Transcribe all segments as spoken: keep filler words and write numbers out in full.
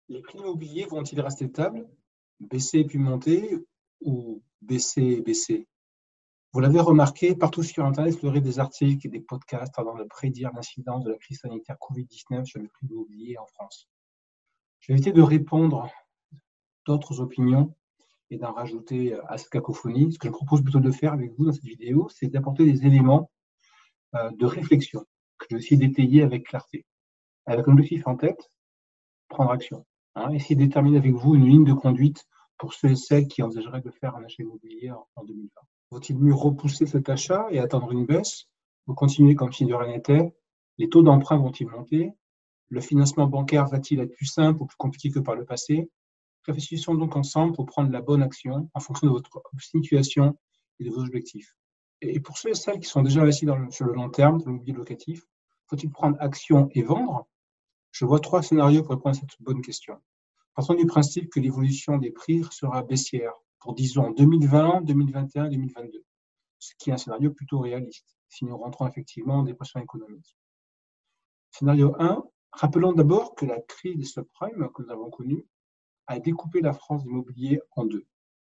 Les prix immobiliers vont-ils rester stables, baisser et puis monter, ou baisser et baisser? Vous l'avez remarqué, partout sur Internet, fleurir des articles et des podcasts avant de prédire l'incidence de la crise sanitaire covid dix-neuf sur les prix immobiliers en France. Je vais éviter de répondre d'autres opinions et d'en rajouter à cette cacophonie. Ce que je propose plutôt de faire avec vous dans cette vidéo, c'est d'apporter des éléments euh, de réflexion que je vais essayer d'étayer avec clarté. Avec un objectif en tête, prendre action. Hein, essayer de déterminer avec vous une ligne de conduite pour ceux et celles qui envisageraient de faire un achat immobilier en deux mille vingt. Vaut-il mieux repousser cet achat et attendre une baisse ou continuer comme si de rien n'était? Les taux d'emprunt vont-ils monter? Le financement bancaire va-t-il être plus simple ou plus compliqué que par le passé? Réfléchissons donc ensemble pour prendre la bonne action en fonction de votre situation et de vos objectifs. Et pour ceux et celles qui sont déjà investis dans le, sur le long terme, dans l'immobilier locatif, faut-il prendre action et vendre? Je vois trois scénarios pour répondre à cette bonne question. Partons du principe que l'évolution des prix sera baissière pour, disons, deux mille vingt, deux mille vingt et un, deux mille vingt-deux, ce qui est un scénario plutôt réaliste, si nous rentrons effectivement en dépression économique. Scénario un, rappelons d'abord que la crise des subprimes que nous avons connue a découpé la France immobilier en deux.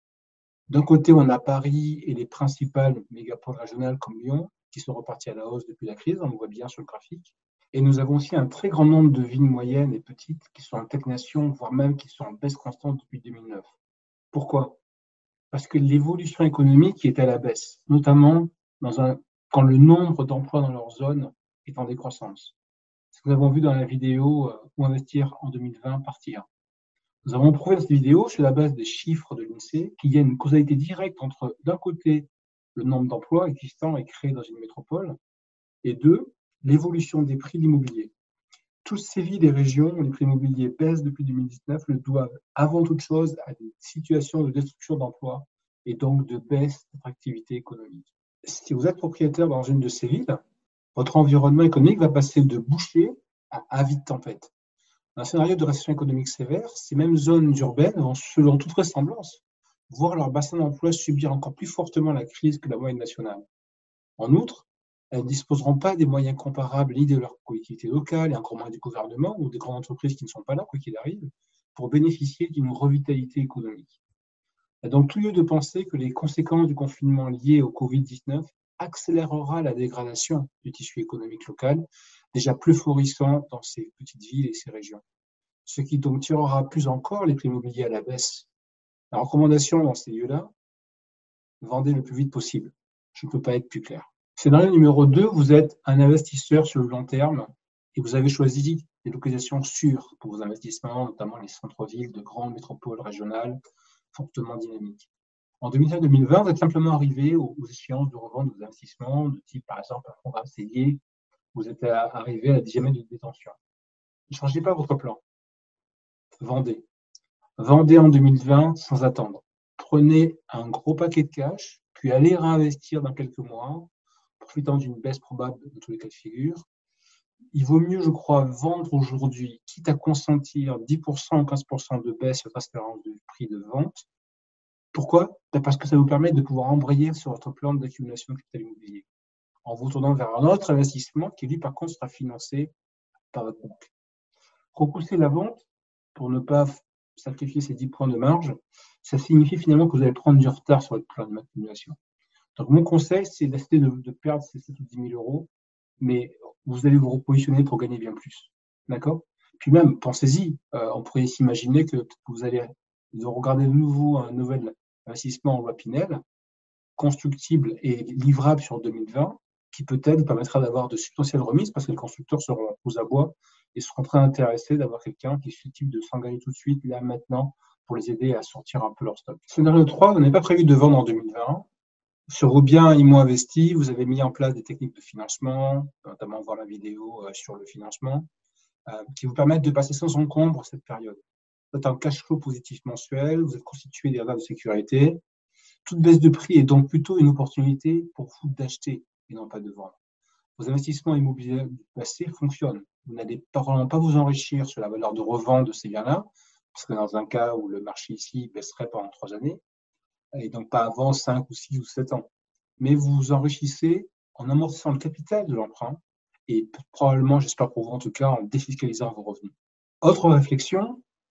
D'un côté, on a Paris et les principales mégapoles régionales comme Lyon, qui sont repartis à la hausse depuis la crise, on le voit bien sur le graphique. Et nous avons aussi un très grand nombre de villes moyennes et petites qui sont en stagnation, voire même qui sont en baisse constante depuis deux mille neuf. Pourquoi? Parce que l'évolution économique est à la baisse, notamment dans un, quand le nombre d'emplois dans leur zone est en décroissance. Ce que nous avons vu dans la vidéo euh, Où investir en deux mille vingt, partie un. Nous avons prouvé dans cette vidéo, sur la base des chiffres de l'INSEE, qu'il y a une causalité directe entre, d'un côté, le nombre d'emplois existants et créés dans une métropole, et deux, l'évolution des prix de l'immobilier. Toutes ces villes et régions où les prix immobiliers baissent depuis deux mille dix-neuf le doivent avant toute chose à des situations de destruction d'emplois et donc de baisse d'attractivité économique. Si vous êtes propriétaire dans une de ces villes, votre environnement économique va passer de boucher à avis de tempête. Dans un scénario de récession économique sévère, ces mêmes zones urbaines vont, selon toute vraisemblance, voir leur bassin d'emploi subir encore plus fortement la crise que la moyenne nationale. En outre, elles ne disposeront pas des moyens comparables ni de leur collectivité locale, et encore moins du gouvernement ou des grandes entreprises qui ne sont pas là, quoi qu'il arrive, pour bénéficier d'une revitalité économique. Il y a donc tout lieu de penser que les conséquences du confinement lié au covid dix-neuf accélérera la dégradation du tissu économique local, déjà plus florissant dans ces petites villes et ces régions. Ce qui donc tirera plus encore les prix immobiliers à la baisse. La recommandation dans ces lieux-là, vendez le plus vite possible. Je ne peux pas être plus clair. Scénario numéro deux, vous êtes un investisseur sur le long terme et vous avez choisi des localisations sûres pour vos investissements, notamment les centres-villes de grandes métropoles régionales fortement dynamiques. En deux mille dix-neuf deux mille vingt, vous êtes simplement arrivé aux échéances de revente de vos investissements, de type par exemple un programme C D I, vous êtes arrivé à la dixième année de détention. Ne changez pas votre plan. Vendez. Vendez en deux mille vingt sans attendre. Prenez un gros paquet de cash, puis allez réinvestir dans quelques mois, profitant d'une baisse probable de tous les cas de figure. Il vaut mieux, je crois, vendre aujourd'hui, quitte à consentir dix pour cent ou quinze pour cent de baisse sur votre espérance de prix de vente. Pourquoi? Parce que ça vous permet de pouvoir embrayer sur votre plan d'accumulation de capital immobilier, en vous tournant vers un autre investissement qui, lui, par contre, sera financé par votre banque. Repousser la vente pour ne pas sacrifier ces dix points de marge, ça signifie finalement que vous allez prendre du retard sur votre plan d'accumulation. Donc, mon conseil, c'est d'essayer de, de perdre ces sept ou dix mille euros, mais vous allez vous repositionner pour gagner bien plus. D'accord? Puis même, pensez-y, euh, on pourrait s'imaginer que vous allez regarder de nouveau un nouvel investissement en loi Pinel, constructible et livrable sur deux mille vingt, qui peut-être vous permettra d'avoir de substantielles remises parce que les constructeurs seront aux abois et seront très intéressés d'avoir quelqu'un qui est susceptible de s'engager tout de suite, là, maintenant, pour les aider à sortir un peu leur stock. Scénario trois, vous n'avez pas prévu de vendre en deux mille vingt. Sur vos biens immo investis, vous avez mis en place des techniques de financement, notamment voir la vidéo sur le financement, euh, qui vous permettent de passer sans encombre cette période. Vous êtes en cash flow positif mensuel, vous êtes constitué des réserves de sécurité. Toute baisse de prix est donc plutôt une opportunité pour vous d'acheter et non pas de vendre. Vos investissements immobiliers du passé fonctionnent. Vous n'allez probablement pas vous enrichir sur la valeur de revente de ces biens-là, parce que dans un cas où le marché ici baisserait pendant trois années, et donc pas avant cinq ou six ou sept ans. Mais vous vous enrichissez en amortissant le capital de l'emprunt et probablement, j'espère pour vous en tout cas, en défiscalisant vos revenus. Autre réflexion,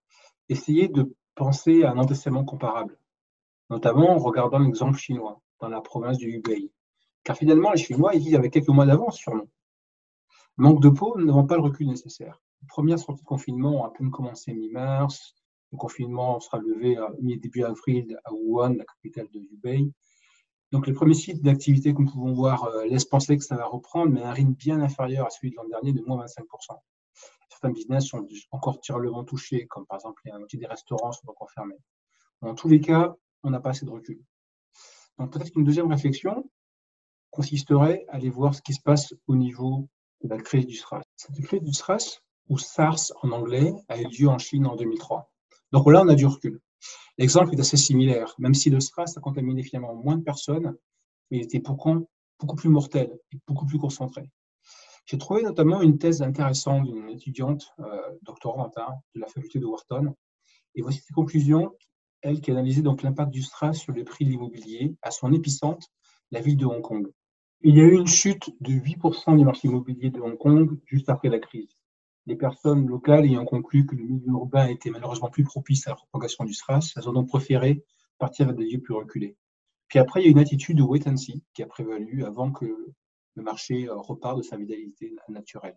essayez de penser à un antécédent comparable, notamment en regardant l'exemple chinois, dans la province du Hubei. Car finalement, les Chinois, ils vivent avec quelques mois d'avance sur nous. Manque de peau, nous n'avons pas le recul nécessaire. Les premières sorties de confinement ont à peine commencé mi-mars. Le confinement sera levé à mi-début avril à Wuhan, la capitale de Hubei. Donc, les premiers sites d'activité que nous pouvons voir euh, laissent penser que ça va reprendre, mais à un rythme bien inférieur à celui de l'an dernier, de moins vingt-cinq pour cent. Certains business sont encore terriblement touchés, comme par exemple la moitié des restaurants sont encore fermés. Dans tous les cas, on n'a pas assez de recul. Donc, peut-être qu'une deuxième réflexion consisterait à aller voir ce qui se passe au niveau de la crise du SRAS. Cette crise du SRAS, ou SARS en anglais, a eu lieu en Chine en deux mille trois. Donc là, on a du recul. L'exemple est assez similaire, même si le SRAS a contaminé finalement moins de personnes, mais il était beaucoup, beaucoup plus mortel et beaucoup plus concentré. J'ai trouvé notamment une thèse intéressante d'une étudiante euh, doctorante hein, de la faculté de Wharton, et voici ses conclusions, elle qui analysait donc l'impact du SRAS sur les prix de l'immobilier, à son épicentre, la ville de Hong Kong. Il y a eu une chute de huit pour cent du marché immobilier de Hong Kong juste après la crise. Les personnes locales ayant conclu que le milieu urbain était malheureusement plus propice à la propagation du SRAS, elles ont donc préféré partir vers des lieux plus reculés. Puis après, il y a une attitude de wait and see qui a prévalu avant que le marché reparte de sa vitalité naturelle.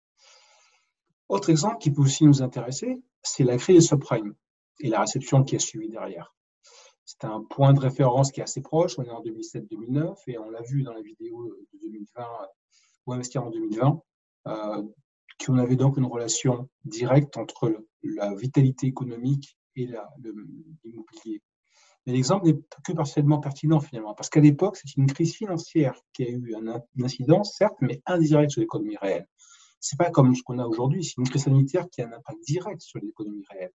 Autre exemple qui peut aussi nous intéresser, c'est la crise des subprimes et la réception qui a suivi derrière. C'est un point de référence qui est assez proche, on est en deux mille sept deux mille neuf et on l'a vu dans la vidéo de deux mille vingt, ou investir en deux mille vingt, euh, qu'on avait donc une relation directe entre le, la vitalité économique et la, le, l'immobilier. Mais l'exemple n'est que partiellement pertinent finalement, parce qu'à l'époque, c'est une crise financière qui a eu un, une incidence, certes, mais indirecte sur l'économie réelle. Ce n'est pas comme ce qu'on a aujourd'hui, c'est une crise sanitaire qui a un impact direct sur l'économie réelle.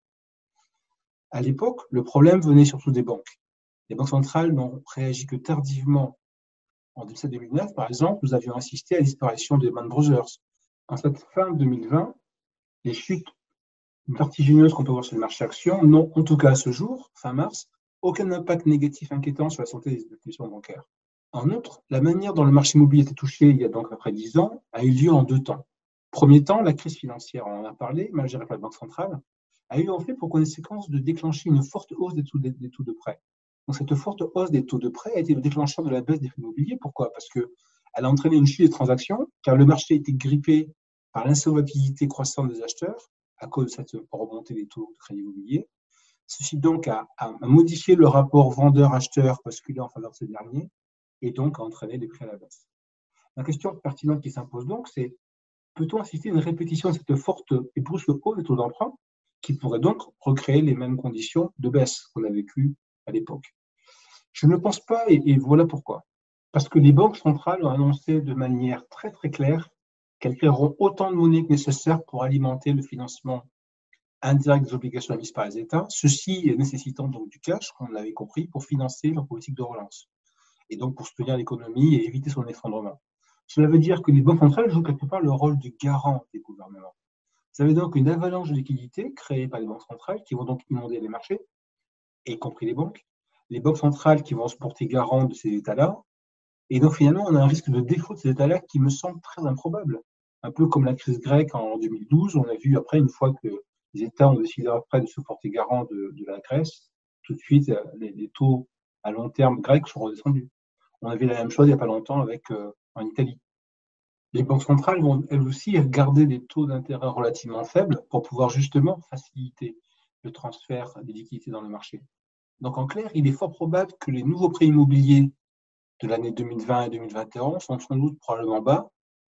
À l'époque, le problème venait surtout des banques. Les banques centrales n'ont réagi que tardivement. En deux mille sept deux mille neuf, par exemple, nous avions assisté à la disparition de Lehman Brothers. En cette fin deux mille vingt, les chutes vertigineuses qu'on peut voir sur le marché actions n'ont, en tout cas à ce jour, fin mars, aucun impact négatif inquiétant sur la santé des institutions bancaires. En outre, la manière dont le marché immobilier était touché il y a donc à peu près dix ans a eu lieu en deux temps. Premier temps, la crise financière, on en a parlé, mal gérée par la Banque centrale, a eu en fait pour conséquence de déclencher une forte hausse des taux de, des taux de prêt. Donc cette forte hausse des taux de prêt a été le déclencheur de la baisse des prix immobiliers. Pourquoi? Parce qu'elle a entraîné une chute des transactions, car le marché était grippé par l'insolvabilité croissante des acheteurs à cause de cette remontée des taux de crédit immobilier. Ceci donc a, a modifié le rapport vendeur-acheteur basculé en faveur de ces derniers et donc a entraîné les prix à la baisse. La question pertinente qui s'impose donc, c'est peut-on assister à une répétition de cette forte et brusque hausse des taux d'emprunt qui pourrait donc recréer les mêmes conditions de baisse qu'on a vécues à l'époque? Je ne pense pas, et, et voilà pourquoi. Parce que les banques centrales ont annoncé de manière très très claire qu'elles créeront autant de monnaie que nécessaire pour alimenter le financement indirect des obligations émises par les États, ceci nécessitant donc du cash, comme on l'avait compris, pour financer leur politique de relance, et donc pour soutenir l'économie et éviter son effondrement. Cela veut dire que les banques centrales jouent quelque part le rôle de garant des gouvernements. Vous avez donc une avalanche de liquidités créée par les banques centrales qui vont donc inonder les marchés, y compris les banques, les banques centrales qui vont se porter garant de ces États-là, et donc finalement on a un risque de défaut de ces États-là qui me semble très improbable. Un peu comme la crise grecque en deux mille douze, on a vu après, une fois que les États ont décidé après de se porter garant de, de la Grèce, tout de suite les, les taux à long terme grecs sont redescendus. On a vu la même chose il n'y a pas longtemps avec euh, en Italie. Les banques centrales vont elles aussi garder des taux d'intérêt relativement faibles pour pouvoir justement faciliter le transfert des liquidités dans le marché. Donc en clair, il est fort probable que les nouveaux prix immobiliers de l'année deux mille vingt et deux mille vingt et un sont sans doute probablement bas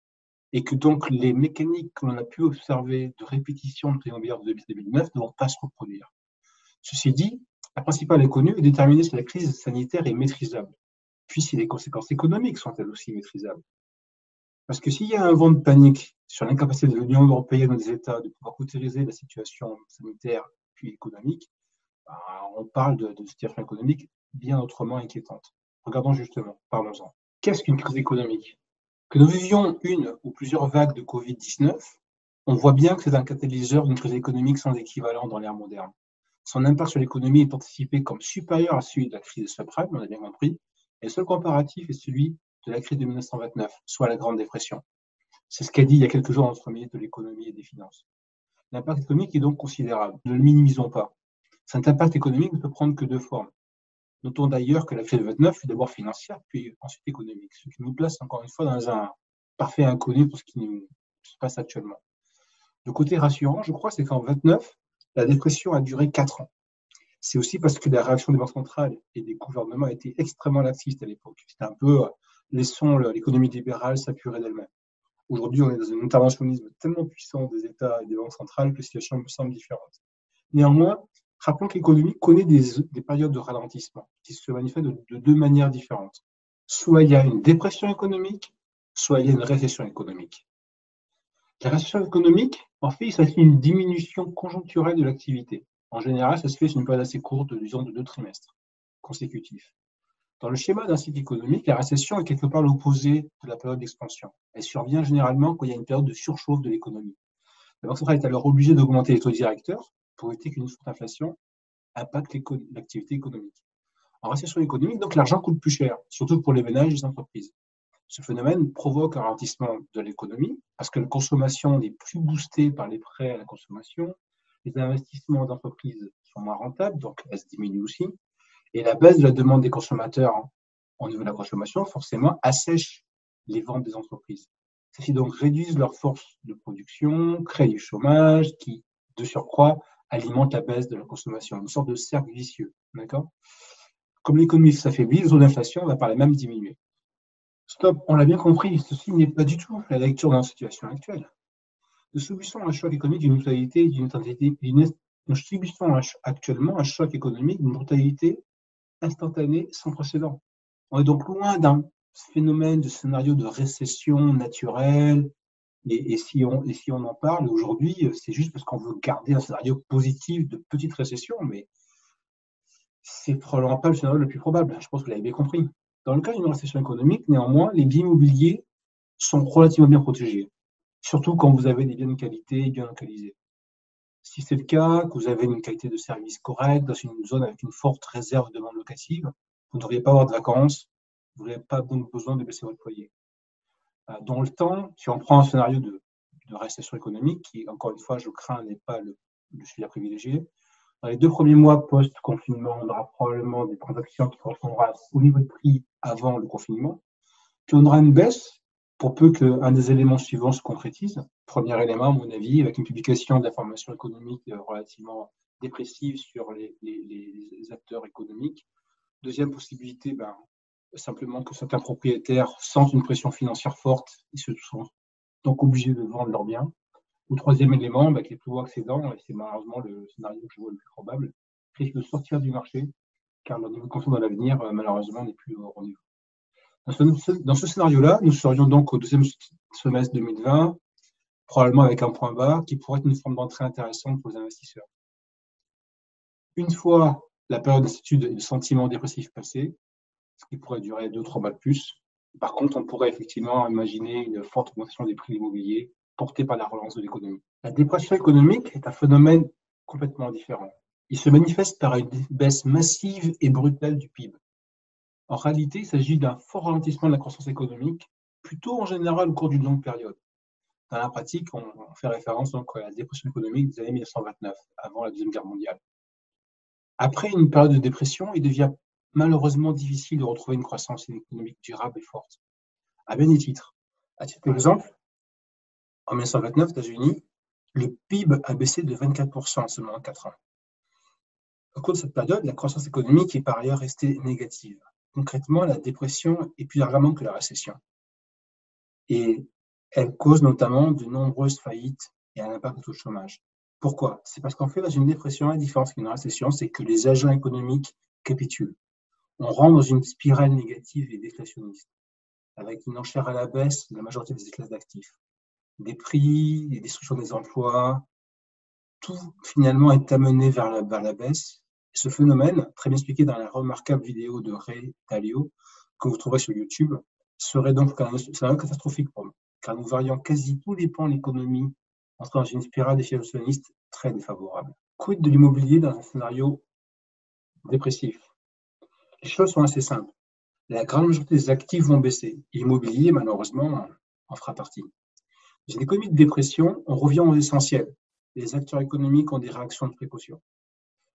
et que donc les mécaniques que l'on a pu observer de répétition de prix immobiliers de deux mille neuf ne vont pas se reproduire. Ceci dit, la principale est connue et déterminée si la crise sanitaire est maîtrisable, puis si les conséquences économiques sont elles aussi maîtrisables. Parce que s'il y a un vent de panique sur l'incapacité de l'Union européenne ou des États de pouvoir cautériser la situation sanitaire puis économique, ben, on parle de, de situation économique bien autrement inquiétante. Regardons justement, parlons-en. Qu'est-ce qu'une crise économique? Que nous vivions une ou plusieurs vagues de covid dix-neuf, on voit bien que c'est un catalyseur d'une crise économique sans équivalent dans l'ère moderne. Son impact sur l'économie est anticipé comme supérieur à celui de la crise des subprimes, on a bien compris, et le seul comparatif est celui de la crise de mille neuf cent vingt-neuf, soit la Grande Dépression. C'est ce qu'a dit il y a quelques jours notre ministre de l'économie et des finances. L'impact économique est donc considérable, ne le minimisons pas. Cet impact économique ne peut prendre que deux formes. Notons d'ailleurs que la crise de vingt-neuf est d'abord financière, puis ensuite économique, ce qui nous place encore une fois dans un parfait inconnu pour ce qui nous se passe actuellement. Le côté rassurant, je crois, c'est qu'en vingt-neuf, la dépression a duré quatre ans. C'est aussi parce que la réaction des banques centrales et des gouvernements a été extrêmement laxiste à l'époque. C'était un peu, euh, laissons l'économie libérale s'apurer d'elle-même. Aujourd'hui, on est dans un interventionnisme tellement puissant des États et des banques centrales que la situation me semble différente. Néanmoins, rappelons que l'économie connaît des, des périodes de ralentissement qui se manifestent de, de deux manières différentes. Soit il y a une dépression économique, soit il y a une récession économique. La récession économique, en fait, il s'agit d'une diminution conjoncturelle de l'activité. En général, ça se fait sur une période assez courte, disons de deux trimestres consécutifs. Dans le schéma d'un cycle économique, la récession est quelque part l'opposé de la période d'expansion. Elle survient généralement quand il y a une période de surchauffe de l'économie. La Banque centrale est alors obligée d'augmenter les taux directeurs pour éviter qu'une forte inflation impacte l'activité économique. En récession économique, donc, l'argent coûte plus cher, surtout pour les ménages et les entreprises. Ce phénomène provoque un ralentissement de l'économie parce que la consommation n'est plus boostée par les prêts à la consommation, les investissements d'entreprises sont moins rentables, donc elles se diminuent aussi, et la baisse de la demande des consommateurs au niveau de la consommation, forcément, assèche les ventes des entreprises. Celles-ci donc réduisent leur force de production, créent du chômage qui, de surcroît, alimente la baisse de la consommation, une sorte de cercle vicieux. D'accord ? Comme l'économie s'affaiblit, le taux d'inflation va par la même diminuer. Stop, on l'a bien compris, ceci n'est pas du tout la lecture dans la situation actuelle. Nous subissons un choc économique d'une brutalité et d'une intensité. Nous subissons actuellement un choc économique d'une brutalité instantanée sans précédent. On est donc loin d'un phénomène de scénario de récession naturelle. Et, et, si on, et si on en parle aujourd'hui, c'est juste parce qu'on veut garder un scénario positif de petite récession, mais c'est probablement pas le scénario le plus probable. Je pense que vous l'avez bien compris. Dans le cas d'une récession économique, néanmoins, les biens immobiliers sont relativement bien protégés, surtout quand vous avez des biens de qualité bien localisés. Si c'est le cas, que vous avez une qualité de service correcte dans une zone avec une forte réserve de demande locative, vous ne devriez pas avoir de vacances, vous n'avez pas besoin de baisser votre loyer. Dans le temps, si on prend un scénario de, de récession économique, qui, encore une fois, je crains, n'est pas le, le sujet à privilégier, dans les deux premiers mois post-confinement, on aura probablement des transactions qui correspondront au niveau de prix avant le confinement, puis on aura une baisse pour peu qu'un des éléments suivants se concrétise. Premier élément, à mon avis, avec une publication d'informations économiques relativement dépressives sur les, les, les acteurs économiques. Deuxième possibilité, ben, simplement que certains propriétaires sentent une pression financière forte et se sont donc obligés de vendre leurs biens. Le troisième élément, ben, qui est plus haut accédant, et c'est malheureusement le scénario que je vois le plus probable, risque de sortir du marché, car leur niveau de confiance dans l'avenir, malheureusement, n'est plus au niveau. Dans ce, dans ce scénario-là, nous serions donc au deuxième semestre deux mille vingt, probablement avec un point bas qui pourrait être une forme d'entrée intéressante pour les investisseurs. Une fois la période d'incertitude et de sentiment dépressif passée, ce qui pourrait durer deux trois mois de plus, par contre, on pourrait effectivement imaginer une forte augmentation des prix de l'immobilier portée par la relance de l'économie. La dépression économique est un phénomène complètement différent. Il se manifeste par une baisse massive et brutale du P I B. En réalité, il s'agit d'un fort ralentissement de la croissance économique, plutôt en général au cours d'une longue période. Dans la pratique, on fait référence donc à la dépression économique des années mille neuf cent vingt-neuf, avant la Deuxième Guerre mondiale. Après une période de dépression, il devient malheureusement difficile de retrouver une croissance économique durable et forte. À bien des titres. À titre d'exemple, en mille neuf cent vingt-neuf, aux États-Unis, le P I B a baissé de vingt-quatre pour cent en seulement quatre ans. Au cours de cette période, la croissance économique est par ailleurs restée négative. Concrètement, la dépression est plus largement que la récession. Et elle cause notamment de nombreuses faillites et un impact au chômage. Pourquoi? C'est parce qu'en fait, dans une dépression, la différence qu'une récession, c'est que les agents économiques capitulent. On rentre dans une spirale négative et déflationniste, avec une enchère à la baisse de la majorité des classes d'actifs. Des prix, des destructions des emplois, tout finalement est amené vers la, vers la baisse. Et ce phénomène, très bien expliqué dans la remarquable vidéo de Ray Dalio, que vous trouverez sur YouTube, serait donc un scénario catastrophique pour nous, car nous varions quasi tous les pans de l'économie, entrant dans une spirale déflationniste très défavorable. Quid de l'immobilier dans un scénario dépressif? Les choses sont assez simples. La grande majorité des actifs vont baisser. L'immobilier, malheureusement, en fera partie. Dans une économie de dépression, on revient aux essentiels. Les acteurs économiques ont des réactions de précaution.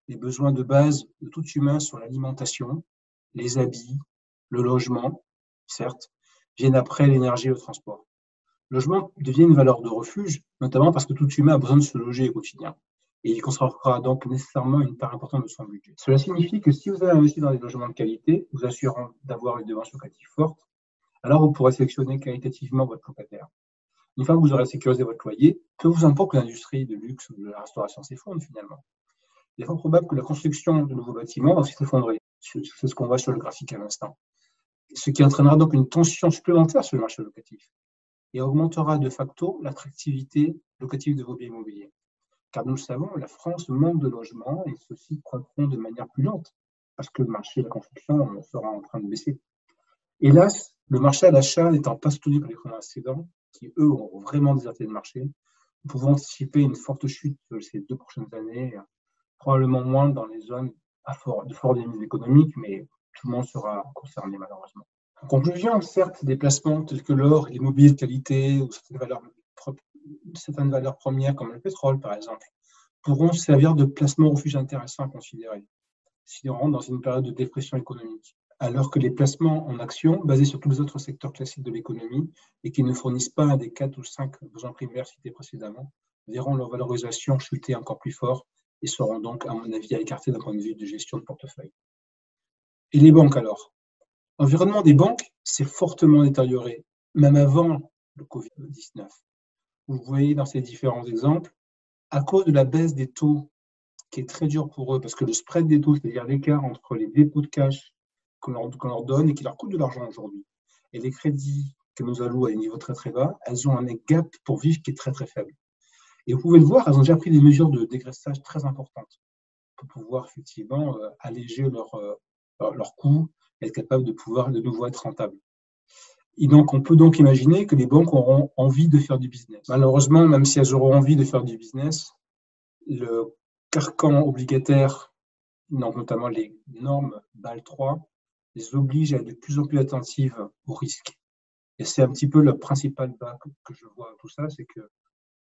Les besoins de base de tout humain sont l'alimentation, les habits, le logement, certes, viennent après l'énergie et le transport. Le logement devient une valeur de refuge, notamment parce que tout humain a besoin de se loger au quotidien. Et il consacrera donc nécessairement une part importante de son budget. Cela signifie que si vous avez investi dans des logements de qualité, vous assurant d'avoir une dépense locative forte, alors vous pourrez sélectionner qualitativement votre locataire. Une fois que vous aurez sécurisé votre loyer, peu vous importe que l'industrie de luxe ou de la restauration s'effondre finalement. Il est fort probable que la construction de nouveaux bâtiments va aussi s'effondrer. C'est ce qu'on voit sur le graphique à l'instant. Ce qui entraînera donc une tension supplémentaire sur le marché locatif et augmentera de facto l'attractivité locative de vos biens immobiliers. Car nous le savons, la France manque de logements et ceux-ci croîtront de manière plus lente parce que le marché de la construction sera en train de baisser. Hélas, le marché à l'achat n'étant pas soutenu par les créanciers cédants, qui eux ont vraiment déserté le marché, nous pouvons anticiper une forte chute ces deux prochaines années, probablement moins dans les zones à fort, de fort dynamisme économique, mais tout le monde sera concerné malheureusement. En conclusion, certes, des placements tels que l'or, l'immobilier de qualité ou certaines valeurs, certaines valeurs premières comme le pétrole par exemple, pourront servir de placement refuge intéressant à considérer si on rentre dans une période de dépression économique. Alors que les placements en actions, basés sur tous les autres secteurs classiques de l'économie et qui ne fournissent pas un des quatre ou cinq besoins primaires cités précédemment, verront leur valorisation chuter encore plus fort et seront donc, à mon avis, à écarter d'un point de vue de gestion de portefeuille. Et les banques alors? L'environnement des banques s'est fortement détérioré, même avant le covid dix-neuf. Vous voyez dans ces différents exemples, à cause de la baisse des taux, qui est très dur pour eux, parce que le spread des taux, c'est-à-dire l'écart entre les dépôts de cash qu'on leur, qu'on leur donne et qui leur coûte de l'argent aujourd'hui, et les crédits que nous allouent à des niveaux très très bas, elles ont un gap pour vivre qui est très très faible. Et vous pouvez le voir, elles ont déjà pris des mesures de dégraissage très importantes pour pouvoir effectivement euh, alléger leurs euh, leur coûts et être capable de pouvoir de nouveau être rentable. Et donc, on peut donc imaginer que les banques auront envie de faire du business. Malheureusement, même si elles auront envie de faire du business, le carcan obligataire, donc notamment les normes Bâle trois, les oblige à être de plus en plus attentives aux risques. Et c'est un petit peu le principal bas que, que je vois à tout ça, c'est que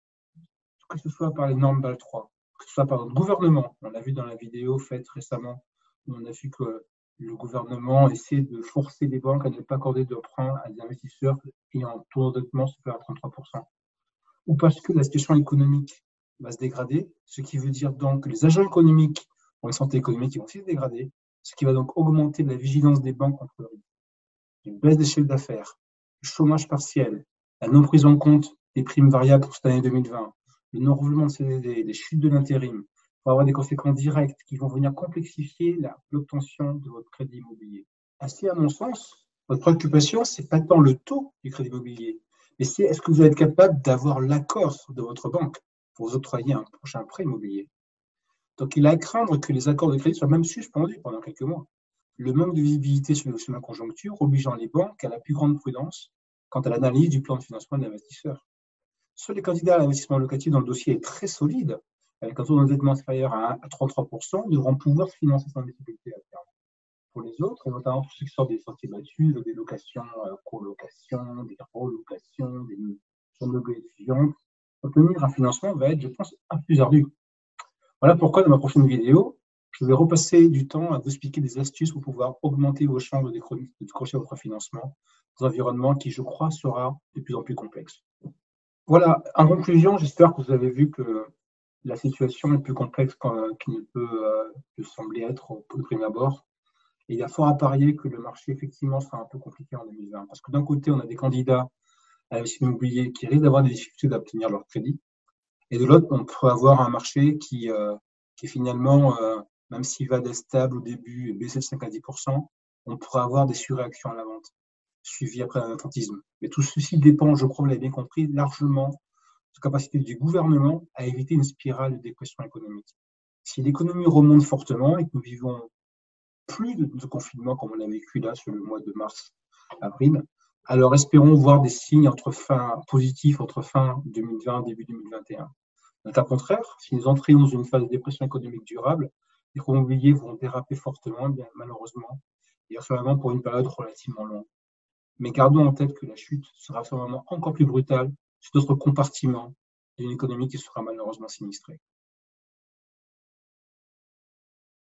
que ce soit par les normes Bâle trois, que ce soit par le gouvernement, on l'a vu dans la vidéo faite récemment, où on a vu que le gouvernement essaie de forcer les banques à ne pas accorder d'emprunt à des investisseurs ayant un taux d'endettement supérieur à trente-trois pour cent. Ou parce que la situation économique va se dégrader, ce qui veut dire donc que les agents économiques ont une santé économique qui vont aussi se dégrader, ce qui va donc augmenter la vigilance des banques contre le risque. Une baisse des chiffres d'affaires, le chômage partiel, la non prise en compte des primes variables pour cette année deux mille vingt, le non-renouvellement de C D D, les chutes de l'intérim, vont avoir des conséquences directes qui vont venir complexifier l'obtention de votre crédit immobilier. Ainsi, à mon sens, votre préoccupation, ce n'est pas tant le taux du crédit immobilier, mais c'est est-ce que vous êtes capable d'avoir l'accord de votre banque pour vous octroyer un prochain prêt immobilier. Donc, il est à craindre que les accords de crédit soient même suspendus pendant quelques mois. Le manque de visibilité sur la conjoncture obligeant les banques à la plus grande prudence quant à l'analyse du plan de financement de l'investisseur. Soit les candidats à l'investissement locatif dont le dossier est très solide, avec un taux d'endettement supérieur à trente-trois pour cent, devront pouvoir se financer sans difficulté à terme. Pour les autres, et notamment pour ceux qui sortent des sentiers battus, des locations, euh, colocations, des relocations, des meublés étudiantes, obtenir un financement va être, je pense, un peu plus ardu. Voilà pourquoi, dans ma prochaine vidéo, je vais repasser du temps à vous expliquer des astuces pour pouvoir augmenter vos chances de décrocher votre financement dans un environnement qui, je crois, sera de plus en plus complexe. Voilà, en conclusion, j'espère que vous avez vu que la situation est plus complexe qu'il ne peut euh, sembler être au premier abord. Et il y a fort à parier que le marché, effectivement, sera un peu compliqué en deux mille vingt. Parce que d'un côté, on a des candidats à l'investissement immobilier qui risquent d'avoir des difficultés d'obtenir leur crédit. Et de l'autre, on peut avoir un marché qui, euh, qui finalement, euh, même s'il va d'être stable au début et baisser de cinq à dix pour cent, on pourrait avoir des surréactions à la vente, suivies après un attentisme. Mais tout ceci dépend, je crois, vous l'avez bien compris, largement de la capacité du gouvernement à éviter une spirale de dépression économique. Si l'économie remonte fortement et que nous vivons plus de, de confinement comme on l'a vécu là sur le mois de mars, avril, alors espérons voir des signes entre fin, positifs entre fin deux mille vingt et début deux mille vingt et un. Dans le cas contraire, si nous entrions dans une phase de dépression économique durable, les cours immobiliers vont déraper fortement, bien, malheureusement, et sûrement pour une période relativement longue. Mais gardons en tête que la chute sera sûrement encore plus brutale sur d'autres compartiments d'une économie qui sera malheureusement sinistrée.